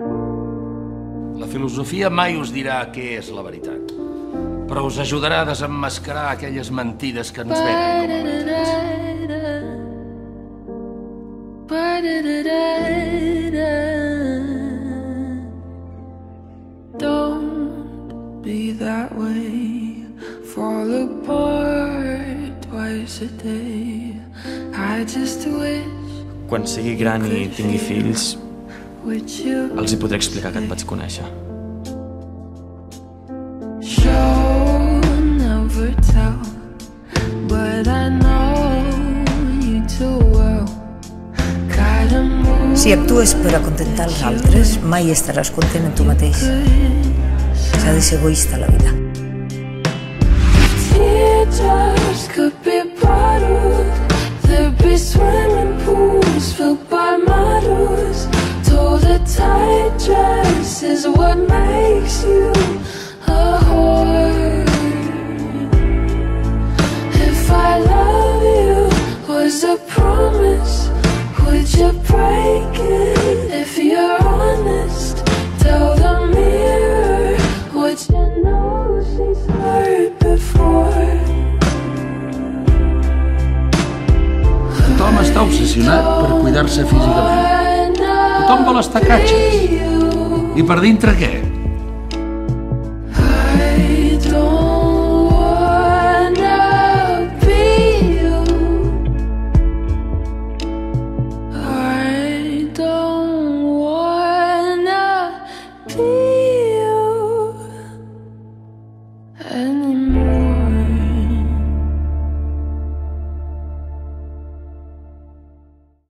La filosofia mai us dirà què és la veritat, però us ajudarà a desemmascarar aquelles mentides que ens venen com a veritats. Don't be that way, fall apart twice a day. I just wish. Quan sigui gran i tingui fills, els hi podré explicar que et vaig conèixer. Si actues per acontentar els altres, mai estaràs content en tu mateix. S'ha de ser egoista a la vida. Is what makes you a whore. If I love you was a promise, would you break it? If you're honest, tell the mirror what you know she's heard before. Tothom està obsessionat per cuidar-se físicament. Tothom vol estar catxes. I per dintre què?